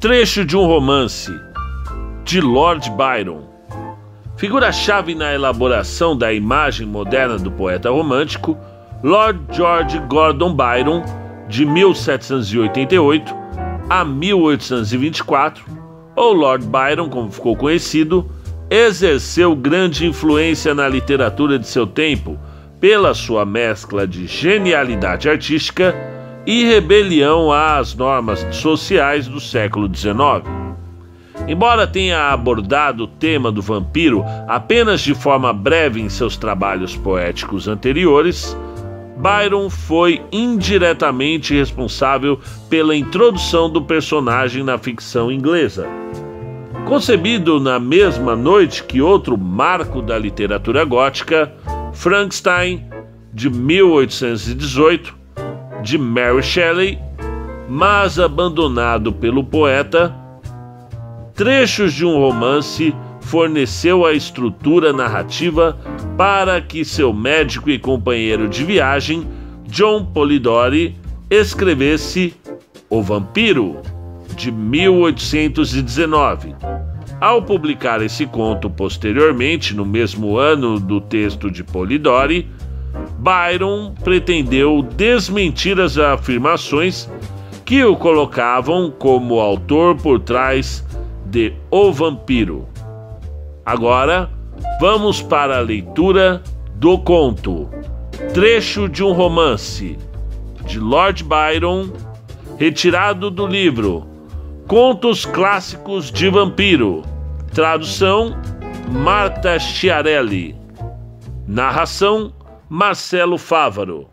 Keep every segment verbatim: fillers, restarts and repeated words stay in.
Trecho de um romance, de Lord Byron. Figura-chave na elaboração da imagem moderna do poeta romântico, Lord George Gordon Byron, de mil setecentos e oitenta e oito a mil oitocentos e vinte e quatro, ou Lord Byron, como ficou conhecido, exerceu grande influência na literatura de seu tempo pela sua mescla de genialidade artística e rebelião às normas sociais do século dezenove. Embora tenha abordado o tema do vampiro apenas de forma breve em seus trabalhos poéticos anteriores, Byron foi indiretamente responsável pela introdução do personagem na ficção inglesa. Concebido na mesma noite que outro marco da literatura gótica, Frankenstein, de mil oitocentos e dezoito, de Mary Shelley, mas abandonado pelo poeta, Trechos de um Romance forneceu a estrutura narrativa para que seu médico e companheiro de viagem, John Polidori, escrevesse O Vampiro, de mil oitocentos e dezenove. Ao publicar esse conto posteriormente, no mesmo ano do texto de Polidori, Byron pretendeu desmentir as afirmações que o colocavam como autor por trás de O Vampiro. Agora, vamos para a leitura do conto Trecho de um Romance, de Lord Byron, retirado do livro Contos Clássicos de Vampiro, tradução Marta Chiarelli, narração Marcelo Fávaro.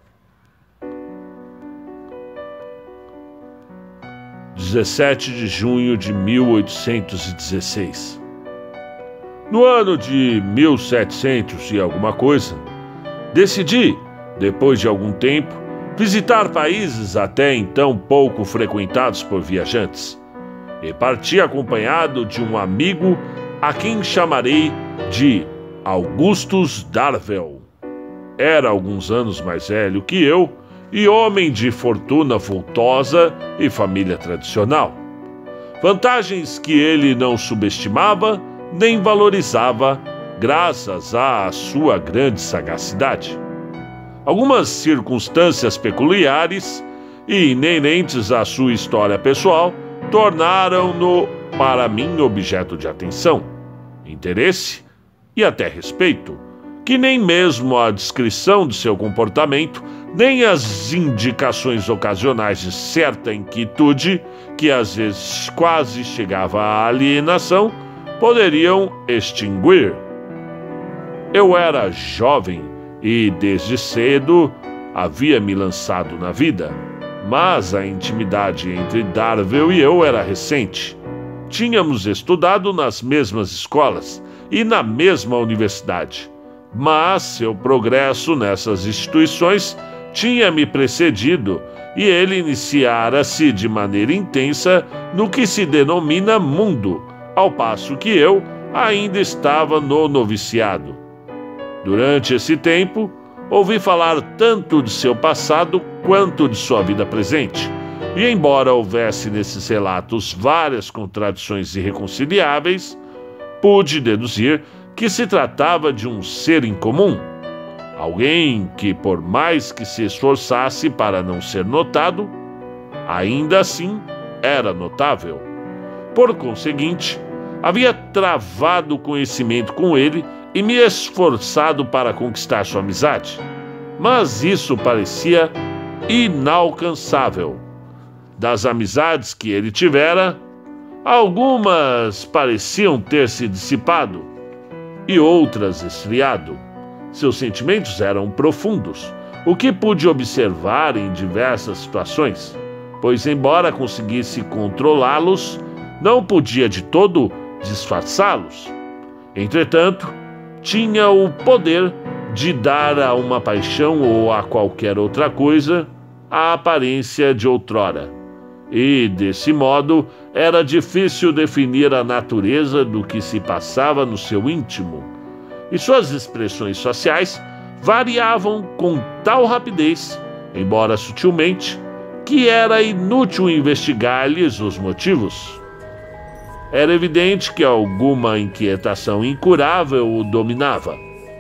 dezessete de junho de mil oitocentos e dezesseis. No ano de mil e setecentos e alguma coisa, decidi, depois de algum tempo, visitar países até então pouco frequentados por viajantes, e parti acompanhado de um amigo a quem chamarei de Augustus Darvel. Era alguns anos mais velho que eu e homem de fortuna vultosa e família tradicional. Vantagens que ele não subestimava nem valorizava, graças à sua grande sagacidade. Algumas circunstâncias peculiares e inerentes à sua história pessoal tornaram-no, para mim, objeto de atenção, interesse e até respeito, que nem mesmo a descrição de seu comportamento, nem as indicações ocasionais de certa inquietude, que às vezes quase chegava à alienação, poderiam extinguir. Eu era jovem e, desde cedo, havia me lançado na vida, mas a intimidade entre Darvel e eu era recente. Tínhamos estudado nas mesmas escolas e na mesma universidade, mas seu progresso nessas instituições tinha me precedido e ele iniciara-se de maneira intensa no que se denomina mundo, ao passo que eu ainda estava no noviciado. Durante esse tempo, ouvi falar tanto de seu passado quanto de sua vida presente, e embora houvesse nesses relatos várias contradições irreconciliáveis, pude deduzir que se tratava de um ser incomum, alguém que, por mais que se esforçasse para não ser notado, ainda assim era notável. Por conseguinte, havia travado o conhecimento com ele e me esforçado para conquistar sua amizade, mas isso parecia inalcançável. Das amizades que ele tivera, algumas pareciam ter se dissipado e outras esfriado. Seus sentimentos eram profundos, o que pude observar em diversas situações, pois, embora conseguisse controlá-los, não podia de todo disfarçá-los. Entretanto, tinha o poder de dar a uma paixão ou a qualquer outra coisa a aparência de outrora. E, desse modo, era difícil definir a natureza do que se passava no seu íntimo, e suas expressões sociais variavam com tal rapidez, embora sutilmente, que era inútil investigar-lhes os motivos. Era evidente que alguma inquietação incurável o dominava,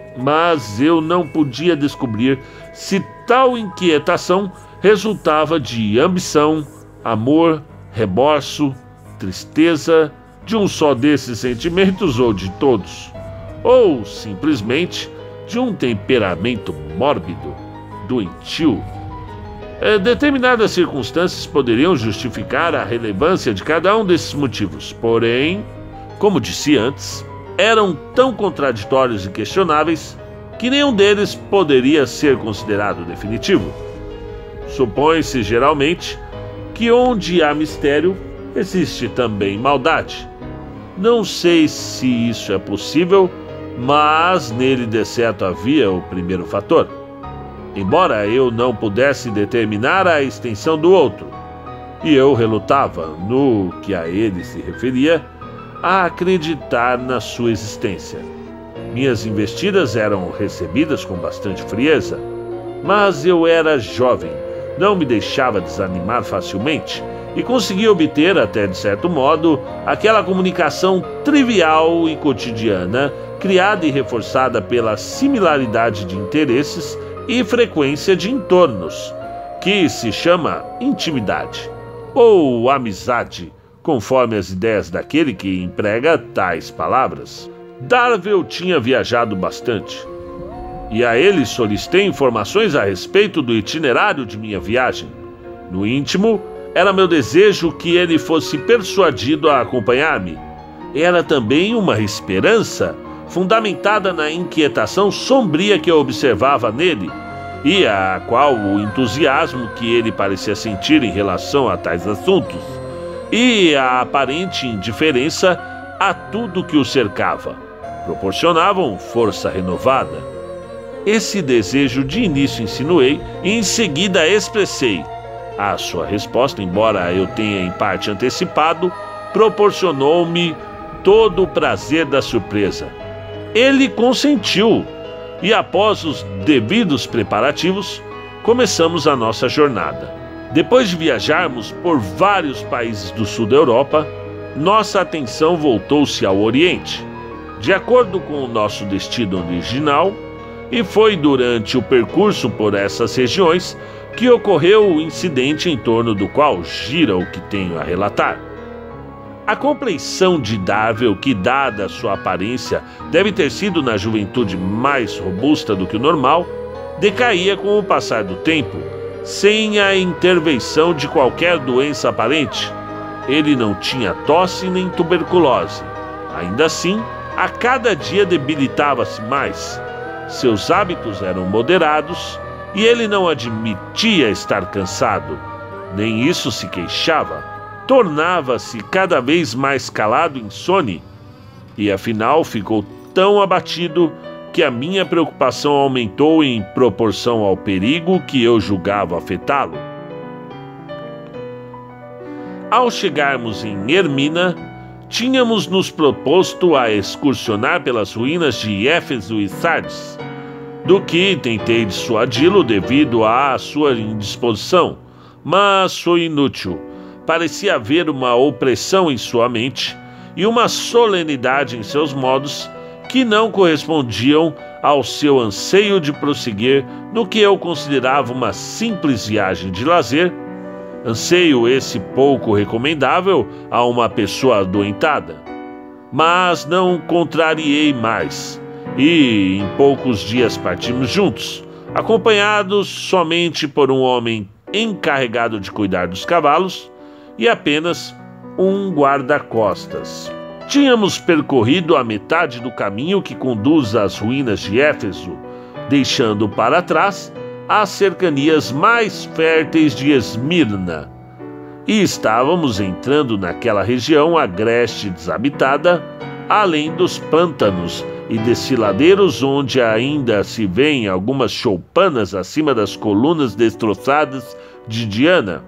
mas eu não podia descobrir se tal inquietação resultava de ambição, amor, remorso, tristeza, de um só desses sentimentos ou de todos, ou simplesmente de um temperamento mórbido, doentio. É, determinadas circunstâncias poderiam justificar a relevância de cada um desses motivos, porém, como disse antes, eram tão contraditórios e questionáveis que nenhum deles poderia ser considerado definitivo. Supõe-se geralmente que onde há mistério, existe também maldade. Não sei se isso é possível, mas nele de certo havia o primeiro fator. Embora eu não pudesse determinar a extensão do outro, e eu relutava, no que a ele se referia, a acreditar na sua existência. Minhas investidas eram recebidas com bastante frieza, mas eu era jovem, não me deixava desanimar facilmente e conseguia obter, até de certo modo, aquela comunicação trivial e cotidiana, criada e reforçada pela similaridade de interesses e frequência de entornos, que se chama intimidade, ou amizade, conforme as ideias daquele que emprega tais palavras. Darvel tinha viajado bastante, e a ele solicitei informações a respeito do itinerário de minha viagem. No íntimo, era meu desejo que ele fosse persuadido a acompanhar-me. Era também uma esperança fundamentada na inquietação sombria que eu observava nele, e a qual o entusiasmo que ele parecia sentir em relação a tais assuntos, e a aparente indiferença a tudo que o cercava, proporcionavam força renovada. Esse desejo de início insinuei e em seguida expressei. A sua resposta, embora eu tenha em parte antecipado, proporcionou-me todo o prazer da surpresa. Ele consentiu, e após os devidos preparativos, começamos a nossa jornada. Depois de viajarmos por vários países do sul da Europa, nossa atenção voltou-se ao Oriente, de acordo com o nosso destino original, e foi durante o percurso por essas regiões que ocorreu o incidente em torno do qual gira o que tenho a relatar. A compleição de Darvel, que dada a sua aparência deve ter sido na juventude mais robusta do que o normal, decaía com o passar do tempo, sem a intervenção de qualquer doença aparente. Ele não tinha tosse nem tuberculose. Ainda assim, a cada dia debilitava-se mais. Seus hábitos eram moderados e ele não admitia estar cansado, nem isso se queixava. Tornava-se cada vez mais calado e insone, e afinal ficou tão abatido que a minha preocupação aumentou em proporção ao perigo que eu julgava afetá-lo. Ao chegarmos em Hermina, tínhamos nos proposto a excursionar pelas ruínas de Éfeso e Sardes, do que tentei dissuadi-lo devido à sua indisposição, mas foi inútil. Parecia haver uma opressão em sua mente e uma solenidade em seus modos que não correspondiam ao seu anseio de prosseguir no que eu considerava uma simples viagem de lazer, anseio esse pouco recomendável a uma pessoa adoentada. Mas não contrariei mais, e em poucos dias partimos juntos, acompanhados somente por um homem encarregado de cuidar dos cavalos e apenas um guarda-costas. Tínhamos percorrido a metade do caminho que conduz às ruínas de Éfeso, deixando para trás as cercanias mais férteis de Esmirna, e estávamos entrando naquela região agreste desabitada, além dos pântanos e desfiladeiros onde ainda se vêem algumas choupanas acima das colunas destroçadas de Diana.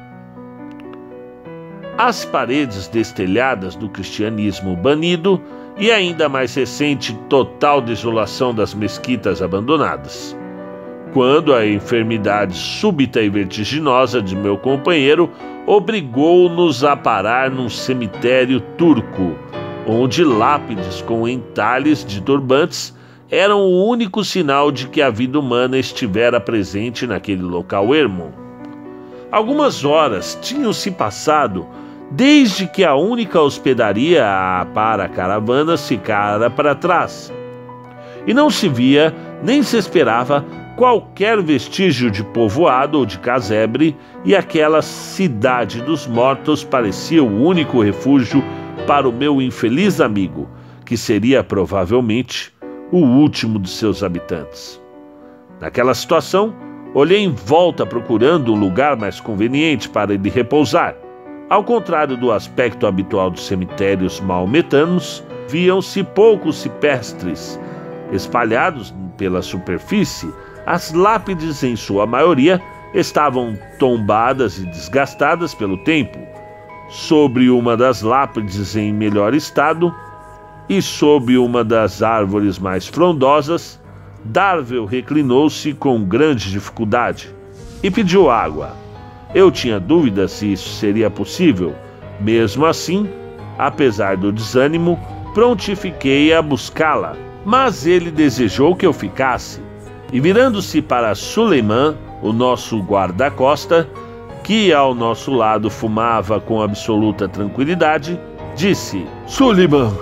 As paredes destelhadas do cristianismo banido e ainda mais recente total desolação das mesquitas abandonadas. quando a enfermidade súbita e vertiginosa de meu companheiro obrigou-nos a parar num cemitério turco, onde lápides com entalhes de turbantes eram o único sinal de que a vida humana estivera presente naquele local ermo. Algumas horas tinham se passado desde que a única hospedaria para caravanas ficara para trás, e não se via nem se esperava qualquer vestígio de povoado ou de casebre, e aquela cidade dos mortos parecia o único refúgio para o meu infeliz amigo, que seria provavelmente o último de seus habitantes. Naquela situação, olhei em volta procurando um lugar mais conveniente para ele repousar. Ao contrário do aspecto habitual dos cemitérios maometanos, viam-se poucos cipestres espalhados pela superfície. As lápides, em sua maioria, estavam tombadas e desgastadas pelo tempo. Sobre uma das lápides em melhor estado e sob uma das árvores mais frondosas, Darvel reclinou-se com grande dificuldade e pediu água. Eu tinha dúvida se isso seria possível. Mesmo assim, apesar do desânimo, prontifiquei a buscá-la, mas ele desejou que eu ficasse. E virando-se para Suleiman, o nosso guarda-costa, que ao nosso lado fumava com absoluta tranquilidade, disse: Suleiman,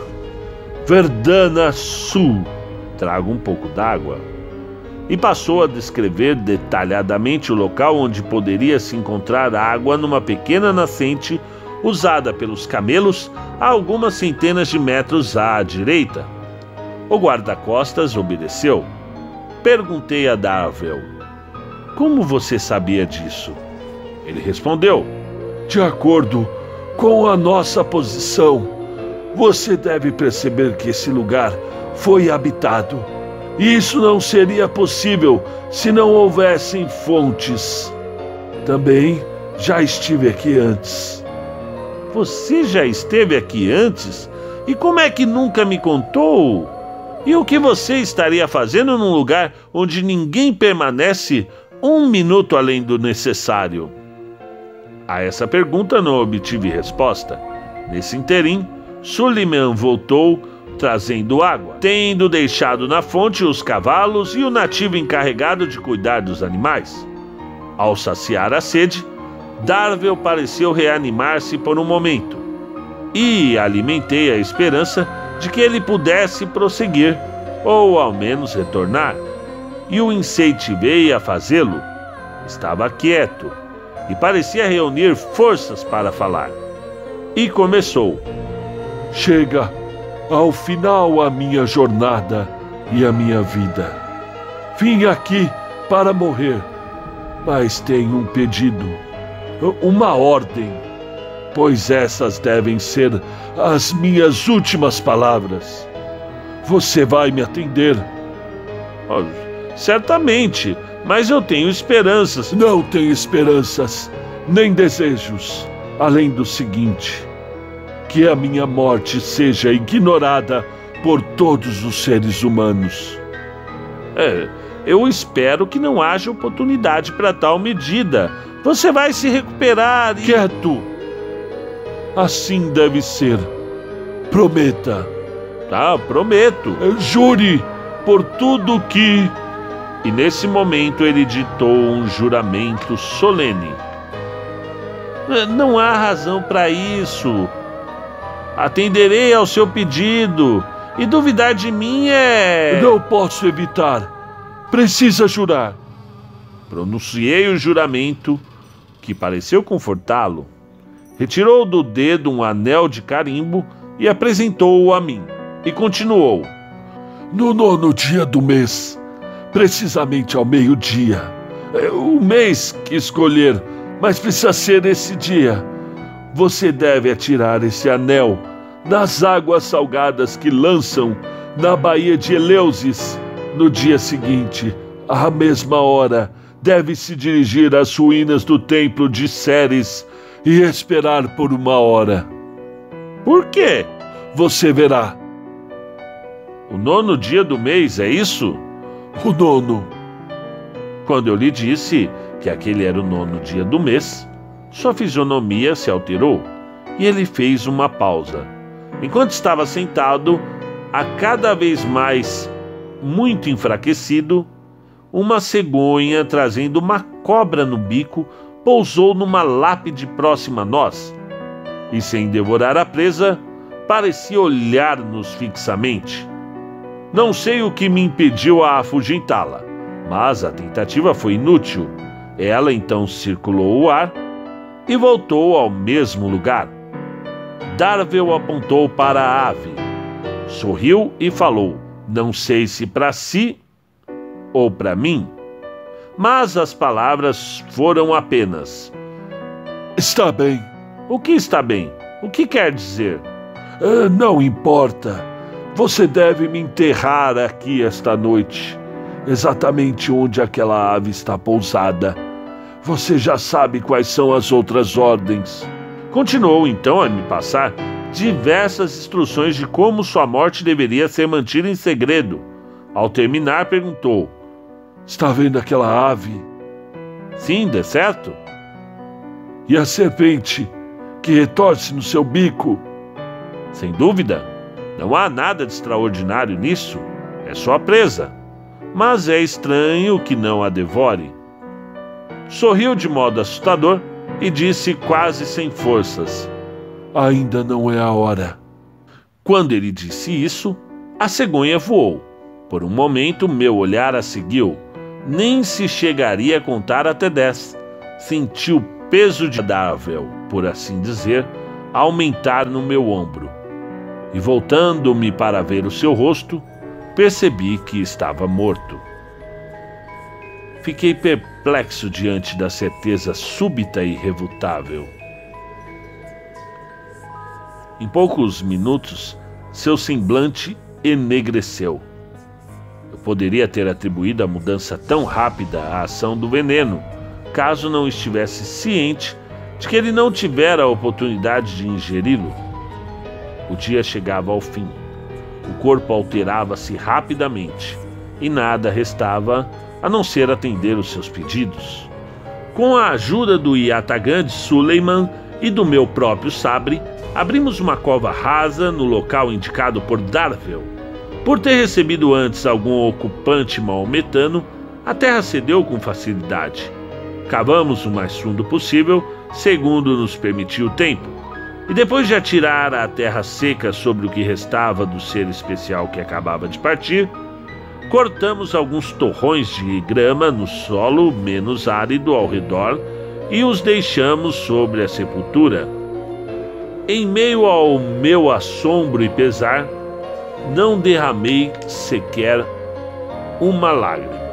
Verdana Sul, traga um pouco d'água. E passou a descrever detalhadamente o local onde poderia se encontrar água numa pequena nascente usada pelos camelos a algumas centenas de metros à direita. O guarda-costas obedeceu. Perguntei a Darvel: como você sabia disso? Ele respondeu: de acordo com a nossa posição, você deve perceber que esse lugar foi habitado. E isso não seria possível se não houvessem fontes. Também já estive aqui antes. Você já esteve aqui antes? E como é que nunca me contou? E o que você estaria fazendo num lugar onde ninguém permanece um minuto além do necessário? A essa pergunta não obtive resposta. Nesse interim, Suleiman voltou trazendo água, tendo deixado na fonte os cavalos e o nativo encarregado de cuidar dos animais. Ao saciar a sede, Darvel pareceu reanimar-se por um momento, e alimentei a esperança de que ele pudesse prosseguir, ou ao menos retornar, e o incentivei a fazê-lo. Estava quieto e parecia reunir forças para falar. E começou: chega ao final a minha jornada e a minha vida. Vim aqui para morrer, mas tenho um pedido, uma ordem, pois essas devem ser as minhas últimas palavras. Você vai me atender? Oh, certamente, mas eu tenho esperanças. Não tenho esperanças, nem desejos, além do seguinte: que a minha morte seja ignorada por todos os seres humanos. É, eu espero que não haja oportunidade para tal medida. Você vai se recuperar e... Quieto! Assim deve ser. Prometa. Ah, prometo. Jure por tudo que... E nesse momento ele ditou um juramento solene. Não há razão para isso. Atenderei ao seu pedido, e duvidar de mim é... Não posso evitar. Precisa jurar. Pronunciei o juramento, que pareceu confortá-lo. Retirou do dedo um anel de carimbo e apresentou-o a mim, e continuou: no nono dia do mês, precisamente ao meio-dia, o mês que escolher, mas precisa ser esse dia, você deve atirar esse anel nas águas salgadas que lançam na baía de Eleusis. No dia seguinte, à mesma hora, deve se dirigir às ruínas do templo de Ceres e esperar por uma hora. Por quê? Você verá. O nono dia do mês, é isso? O nono. Quando eu lhe disse que aquele era o nono dia do mês, sua fisionomia se alterou e ele fez uma pausa. Enquanto estava sentado, a cada vez mais muito enfraquecido, uma cegonha trazendo uma cobra no bico pousou numa lápide próxima a nós e, sem devorar a presa, parecia olhar-nos fixamente. Não sei o que me impediu a afugentá-la, mas a tentativa foi inútil. Ela então circulou o ar e voltou ao mesmo lugar. Darvel apontou para a ave, sorriu e falou, não sei se para si ou para mim, mas as palavras foram apenas: está bem. O que está bem? O que quer dizer? Ah, não importa. Você deve me enterrar aqui esta noite, exatamente onde aquela ave está pousada. Você já sabe quais são as outras ordens. Continuou então a me passar diversas instruções de como sua morte deveria ser mantida em segredo. Ao terminar, perguntou: está vendo aquela ave? Sim, de certo. E a serpente que retorce no seu bico? Sem dúvida. Não há nada de extraordinário nisso. É só a presa. Mas é estranho que não a devore. Sorriu de modo assustador e disse quase sem forças: ainda não é a hora. Quando ele disse isso, a cegonha voou. Por um momento, meu olhar a seguiu. Nem se chegaria a contar até dez. Senti o peso de Darvel, por assim dizer, aumentar no meu ombro. E voltando-me para ver o seu rosto, percebi que estava morto. Fiquei perplexo diante da certeza súbita e irrefutável. Em poucos minutos, seu semblante enegreceu. Eu poderia ter atribuído a mudança tão rápida à ação do veneno, caso não estivesse ciente de que ele não tivera a oportunidade de ingeri-lo. O dia chegava ao fim. O corpo alterava-se rapidamente e nada restava a não ser atender os seus pedidos. Com a ajuda do Yataghan de Suleiman e do meu próprio sabre, abrimos uma cova rasa no local indicado por Darvel. Por ter recebido antes algum ocupante maometano, a terra cedeu com facilidade. Cavamos o mais fundo possível, segundo nos permitiu o tempo. E depois de atirar a terra seca sobre o que restava do ser especial que acabava de partir, cortamos alguns torrões de grama no solo menos árido ao redor e os deixamos sobre a sepultura. Em meio ao meu assombro e pesar, não derramei sequer uma lágrima.